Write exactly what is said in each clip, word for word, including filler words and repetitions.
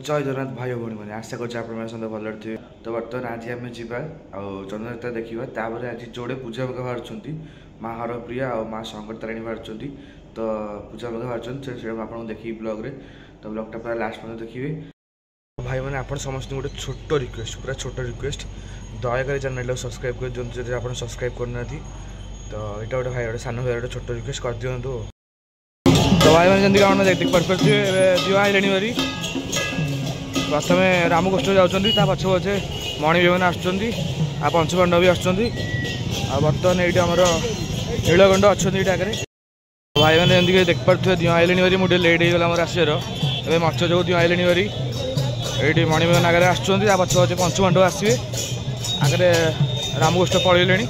जय जगन्नाथ भाई भौणी मैंने आशा कर समस्त भल थे। तो बर्तमान आज आम जा चंदन यात्रा देखा तापर आज जोड़े पूजा मुखा बाहर माँ हरप्रिया और माँ शंकर तारिणी बाहर। तो पूजा मुखा बाहर आपको देखिए ब्लॉग रे। तो ब्लॉगटा पूरा लास्ट पर्यटन देखिए। भाई मैंने आप समस्त गोटे छोट रिक्वेस्ट पूरा छोट रिक्वेस्ट दयाकोरी चैनल को सब्सक्राइब कर दिखाँ जब आप सब्सक्राइब करना। तो यहाँ गोटे भाई गोटे सान भाई गोटे छोट रिक्वेस्ट कर दिखाँ। तो भाई मैंने जमी आप देख पारे दिवा आईले प्रथम रामकृष्ण जाऊँगी पछे पछे मणि विमान आ पंचपांडव भी आसुँच बर्तमान ये आमर नीलकंठ अच्छा आगे भाई मैंने जमी देख पारे दिवा आईले भारी मुझे लेट हो गला आसार ए मत्स्य जो दिवा आईले भारी ये मणि विमान आगे आसुँच पछे पछे पंचपांडव आसवे आगे रामकृष्ण पलैले।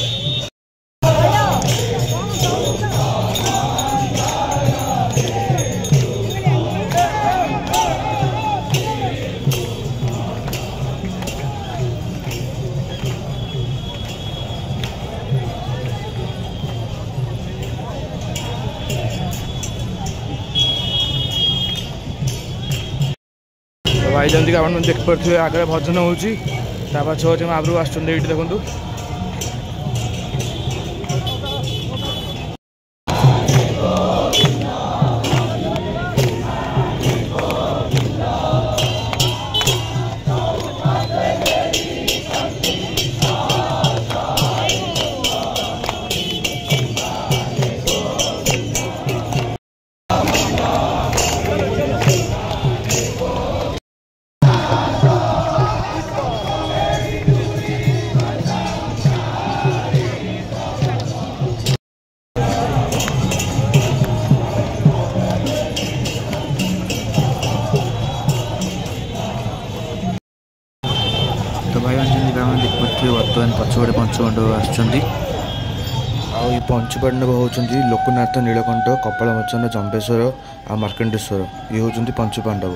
भाई जमी आप देख पारे आगे भजन होची पछे पछे महाप्रभु आसुँच देखु। तो भाई मैंने देख पारे बर्तमान पछपटे पंचपांडव आसुँच आई पंचपांडव होती लोकनाथ नीलकंठ कपालमोचन जम्बेश्वर आ मार्कंडेश्वर ये होती पंचपांडव।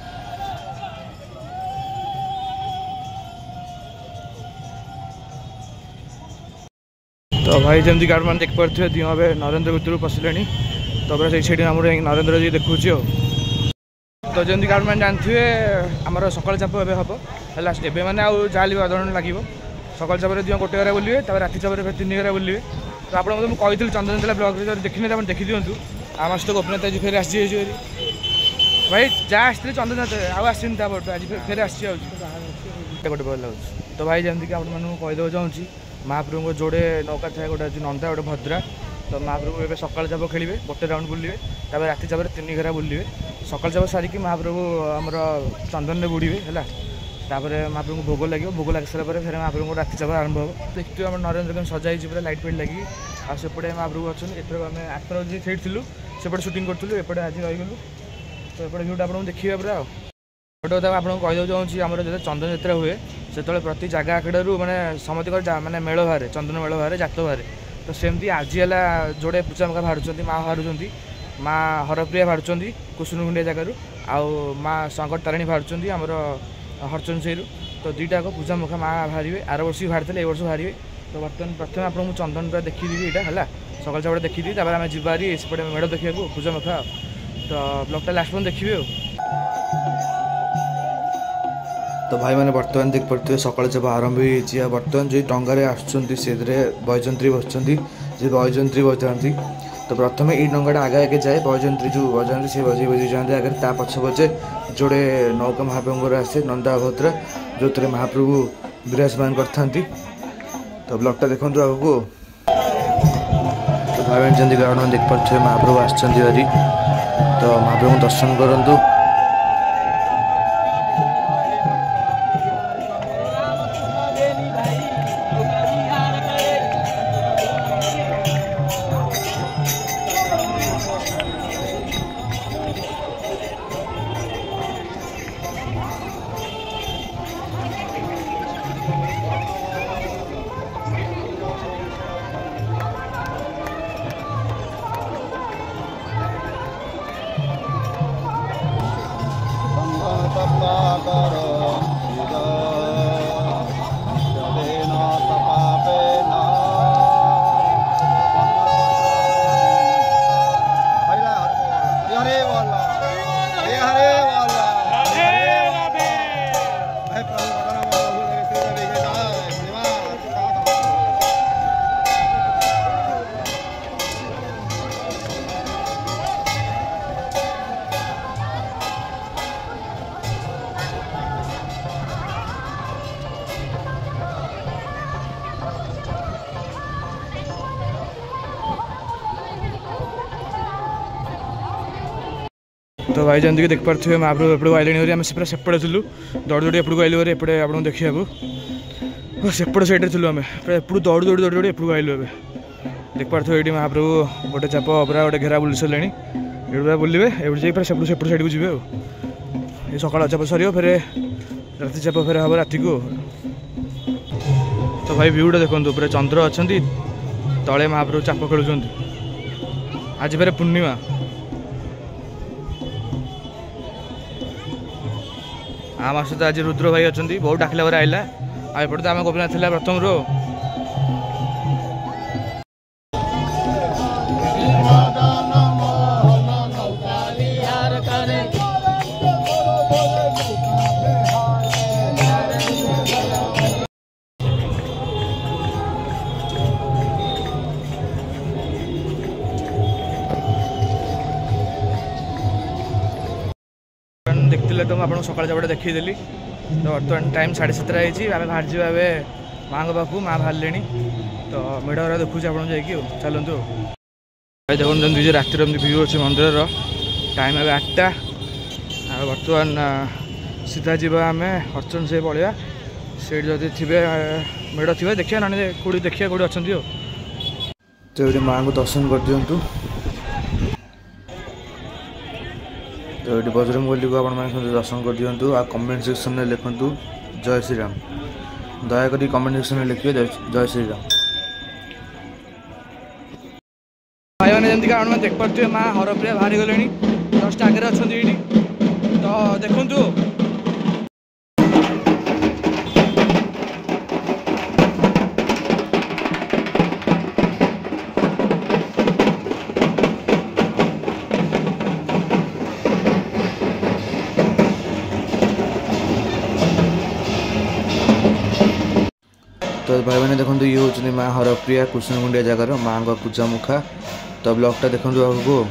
तो भाई जमी आप देख पारे दिव नरेंद्र भितर पशिले तो से आम नरेंद्र जी देखुची। तो जमी आप जानते आमर सकाल चाप ए हम है मैंने आल भी अधघंटा लगे सकाल चापर दिव गोटे घर बुलवे राति चापर फिर तीन घर बुलवे। तो आप कही चंदन यात्रा ब्लॉग देखने आप देखी दिंतु आम सहित गोपीनाथ आज फिर आसी भाई जहाँ आसते चंदन यात्रा आसनी आज फिर आसी गोटे भल लगे। तो भाई जमीक आप कहीदेव चाहूँगी महाप्रभु को जोड़े नौका थाए गोटे अच्छे नंदा गोटे भद्रा। तो महाप्रभु ए सकाल चाप खेलिए गोटे राउंड बुलवे राति चापर तीन घर बुलवे सकाल चाप सारिकी महाप्रभु आमर चंदन बुड़े है। तापर महाप्रभु भोग लगे भोग लग सारा फिर महाप्रभु राति चाप आरंभ हो देखते आम नरेंद्र सजाई पूरा लाइट फाइट लगी आसपटे महाप्रभु अच्छा एथर आम आठर जी खेलूँ सेपटे सुटिंग करूँ एपटे आज रहीगलु। तो एपटे भ्यूटा आपको देखिए पूरा गोटे कथा आपको कहीदेव चाहूँगी आमर जो चंदन यात्रा हुए से प्रति जगह आखड़ू मैंने समस्त मैंने मेल बाहर चंदन मेल बाहर जात बाहर। तो सेमती आज है जोड़े पूजा मुखा बाहर माँ बाहर माँ हरप्रिया बाहर कुसुनुगुंडिया जगार आउ माँ शंकर तारिणी बाहर आमर हरचंद। तो दुईटा पूजा मुखा माँ बाहर आर वर्ष भी बाहर ए वर्ष बाहर। तो बर्तमान प्रथम आपको चंदन पूरा देखीदेवी यहाँ है सकाल चापटे देखीदी आम जीवारी सेपटे मेढ़ देखा पूजा मुखा। तो ब्लॉगटा लास्ट पर्यटन देखिए। तो भाई मैंने बर्तमान देख पारे सकाल चाप आरंभ हो बर्तमान जो डंगार आसुँच से बयजंत्री बसुँच जे बयजंत्री बजाती। तो प्रथम ये डंगाटा आगे आगे जाए बयजंत्री जो बजाती से बजे बजे जाते आगे ता पछे पछे जोड़े नौका महाप्रभुर आसे नंदा भद्रा जो थे महाप्रभु विराजमान करते। तो ब्लॉगटा देखो आगू। तो भाई जमी देख पारे महाप्रभु आसरी तो महाप्रभु दर्शन करूँ। तो भाई जमीक देखिपे महाप्रभु एपटू आइले आम से पूरा सेपटे थी दौड़ दौड़ी एपटू आइलु एपटे आप देखा सेपट सैड्रे थी आम एपटू दौड़ दौड़ी दौड़ दौड़ी एपटू आइलु ए देखिपे ये महाप्रभु गोटे चाप पूरा गोटे घेरा बुली सारे ये पूरा बुलवे ये पूरा सेपट सेपट साइड को जी ये सकाल चाप सर फिर राति चाप फिर हम राति को तो भाई व्यूटा देखो पूरा चंद्र अच्छा तले महाप्रभु चाप खेलुं आज फिर पूर्णिमा आम सहित आज रुद्र भाई अच्छा बहुत डाकिला पर आइला आएपटे तो आम गोपीनाथ था प्रथम रू देखते तो मुझे सकाल जब देखीदेली तो बर्तमान टाइम साढ़े सातटा आम बाहर जा माँ पाक माँ बाहर तो मेढ़ गुरा देखुच आप चलतु देखते जो रातिर भ्यू अच्छे मंदिर टाइम ए आठटा बर्तमान सीधा जावा आम अर्चन से पलिया से जदि थे मेढ़ थी देखिए ना कौटी देखिए कौटी अच्छा तो ये माँ को दर्शन कर दिंतु तो ये बजरंगबली को आप दर्शन कर दिंतु आ कमेंट सेक्शन में लिखु जय श्री राम दयाकोरी कमेंट सेक्शन में लिखिए जय श्री राम भाई मैंने जमीक आप देखिपे माँ हरप्रिया बाहरी गले जस्ट आगे अच्छा तो देखु तो भाई मैंने देखो ये हूँ माँ हरप्रिया कृष्णकुंडिया जगार माँ का पूजा मुखा तो ब्लॉगटा देखो आगू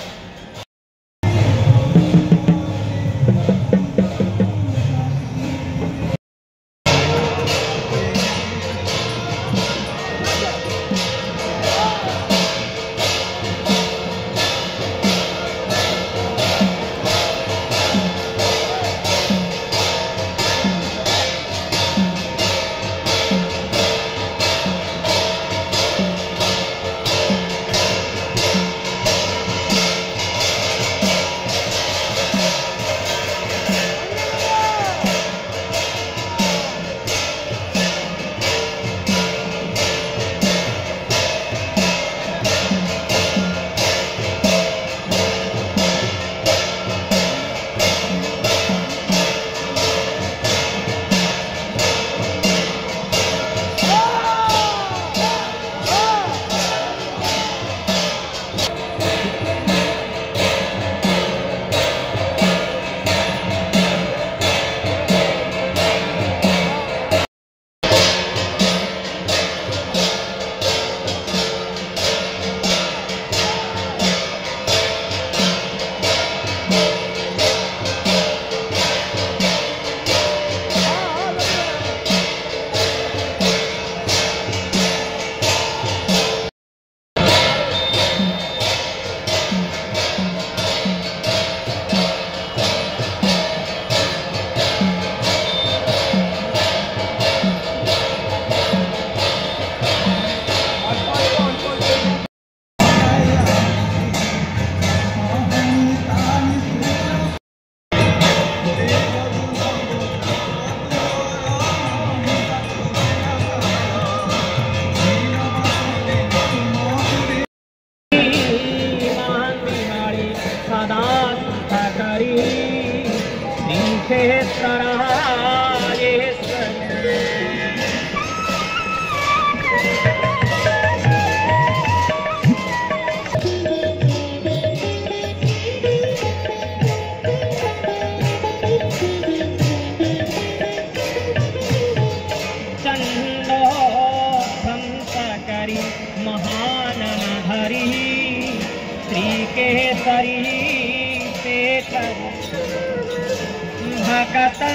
भगता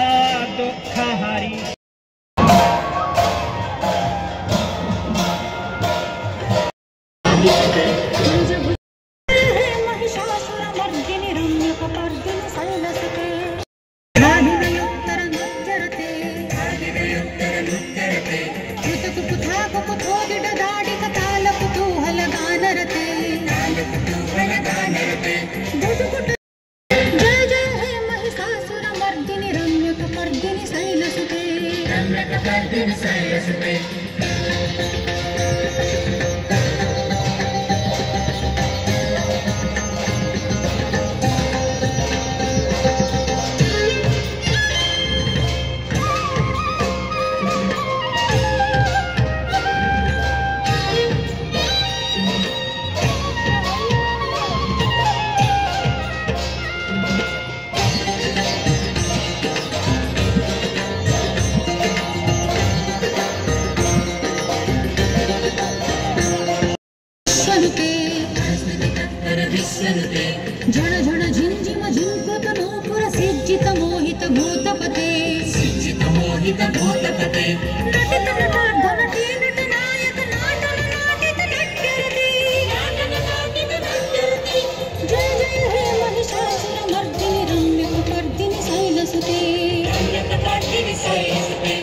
दुख हरि महिषासुर मर्दिनि रम्यकपर्दिनि शैलसुते जय जय हे महिषासुरमर्दिनि रम्यकपर्दिनि शैलसुते रम्यकपर्दिनि शैलसुते झण झण झिंझिम झिंकृत नूपुर सिज्जित मोहित भूतपते सिज्जित मोहित भूतपते नटित नटार्धनटे नटनायक नाटन नाटित नट्यरते नाटन नाटित नट्यरते जय जय हे महिषासुरमर्दिनि रम्यकपर्दिनि शैलसुते रम्यकपर्दिनि शैलसुते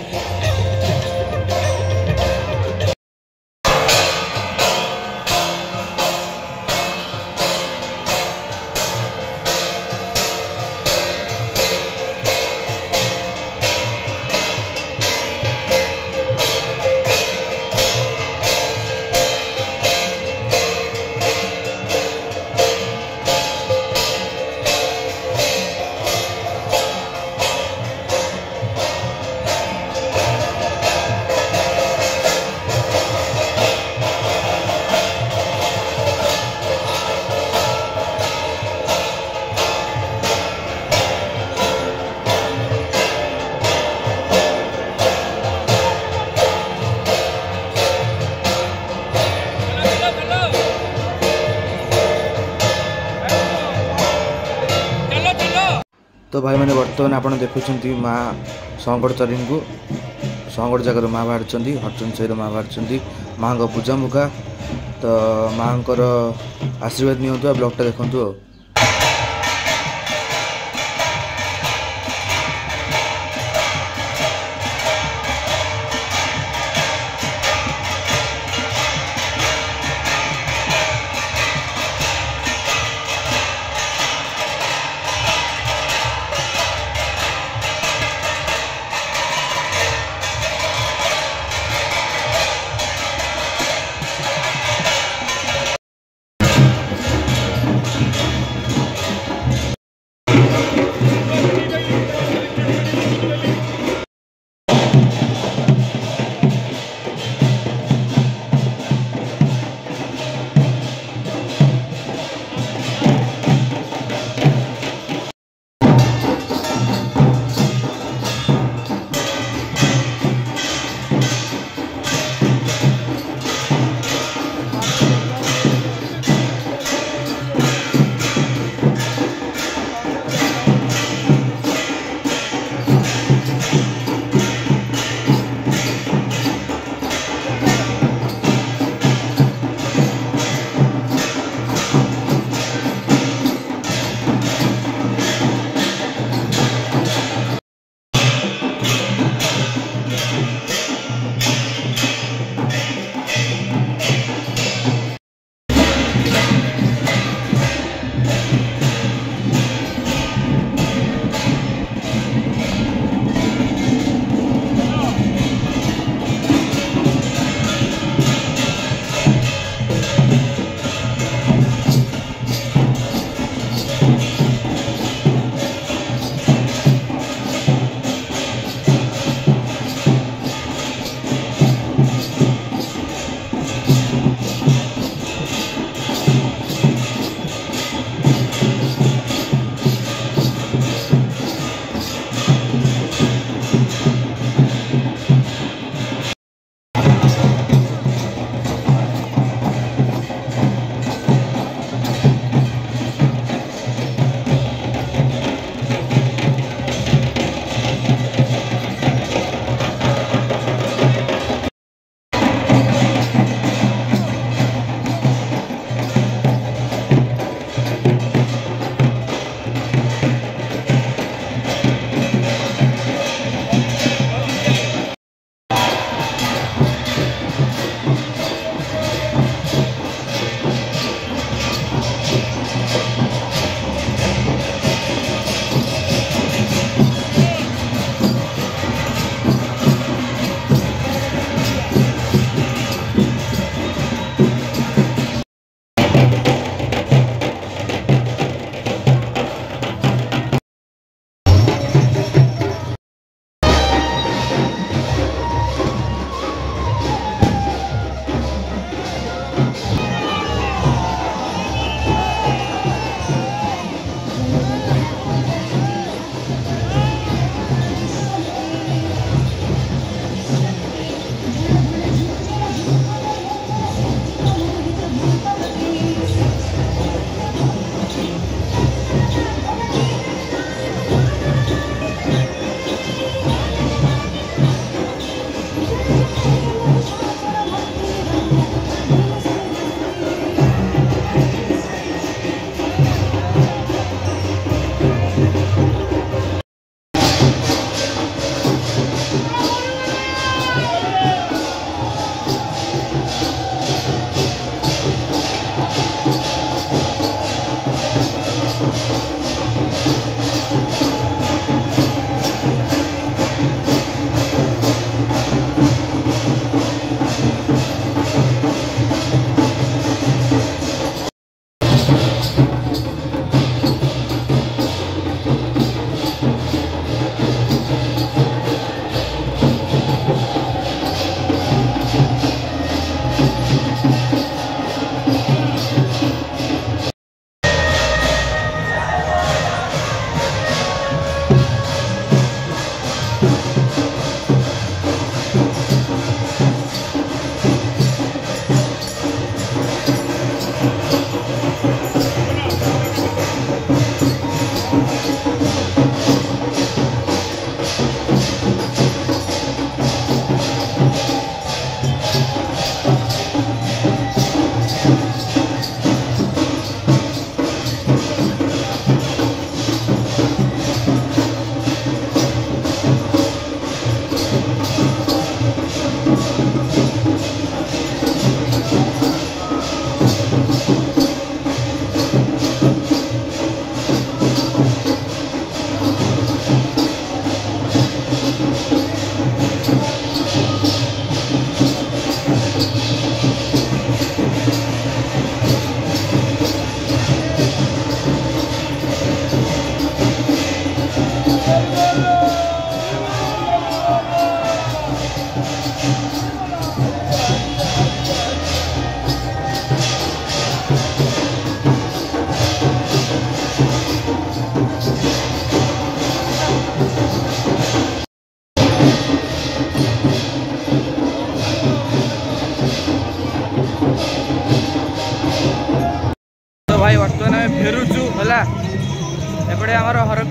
तो भाई मैंने बर्तमान आप देखुं माँ संकटचरी को संकट जगार माँ बाहर हरचंद साई माँ बाहर माँ को पूजा मुखा तो माँ आशीर्वाद नियंतु ब्लॉगटा देखु।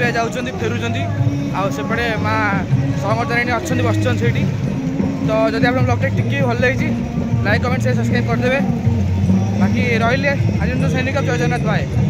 ଏବେ ଯାଉଛନ୍ତି ଫେରୁଛନ୍ତି ଆଉ ସେପଟେ ମା ସମର୍ଦ୍ଧନାଣୀ ଅଛନ୍ତି ବସିଛନ୍ତି ସେଇଠି। ତ ଯଦି ଆପଣଙ୍କ ବ୍ଲଗ୍ଟା ଟିକେ ଭଲ ଲାଗିଛି ଲାଇକ୍ କମେଣ୍ଟ ସେୟାର ସବସ୍କ୍ରାଇବ୍ କରିଦେବେ। ବାକି ରହିଲେ ଆଜି ସୈନିକ ଜୟ ଜଗନ୍ନାଥ ଭାଇ।